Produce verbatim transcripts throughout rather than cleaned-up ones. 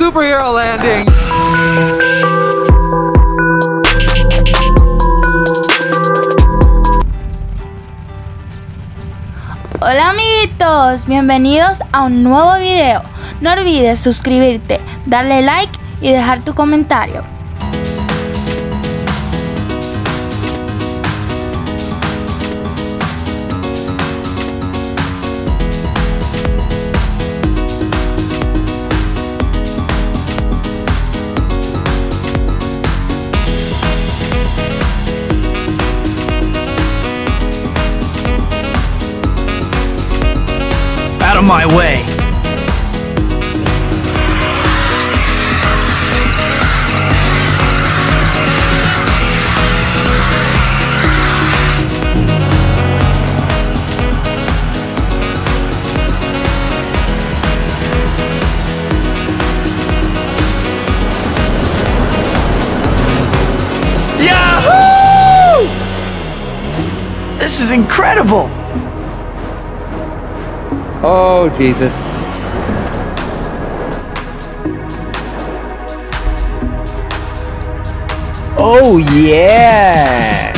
Superhero landing! Hola amiguitos, bienvenidos a un nuevo video. No olvides suscribirte, darle like y dejar tu comentario. Out of my way. Yahoo! This is incredible. Oh, Jesus. Oh, yeah!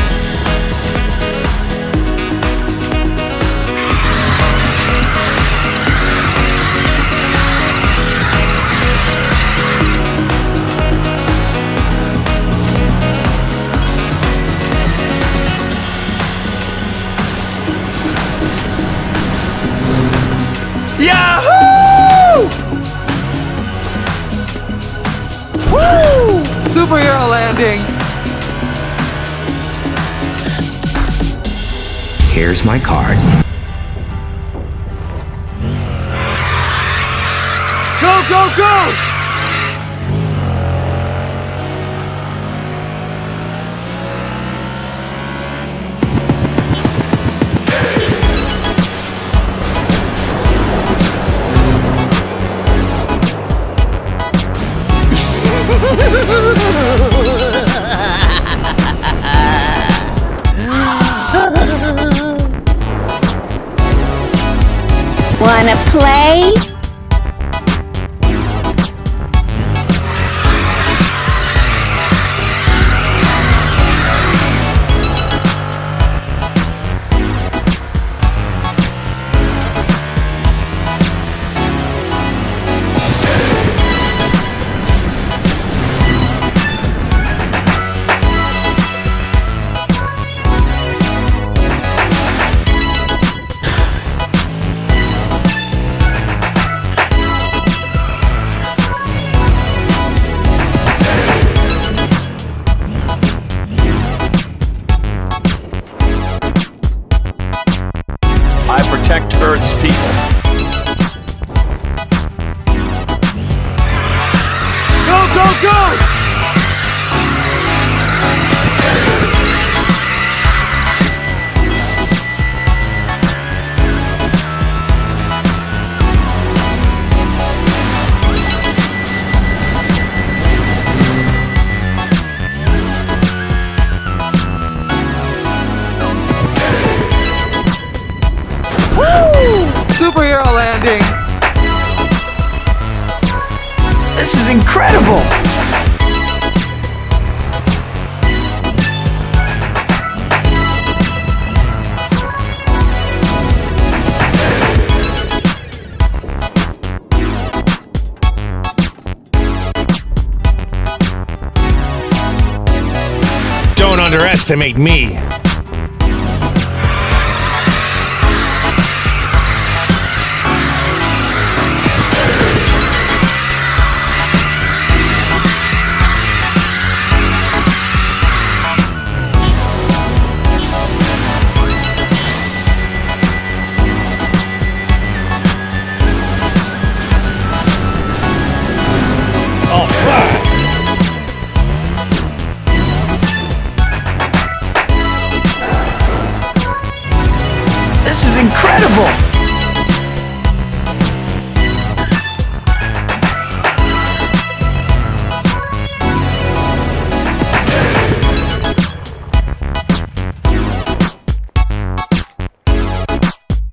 Yahoo! Woo! Superhero landing! Here's my card. Go, go, go! Wanna play? I protect Earth's people. Go, go, go! Superhero landing! This is incredible! Don't underestimate me. This is incredible!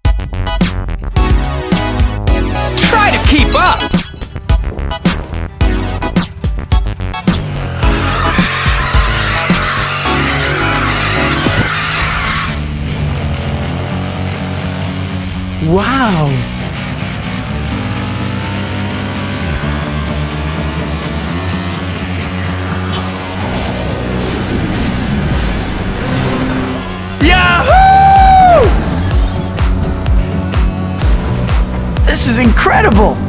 Try to keep up! Wow! Yahoo! This is incredible!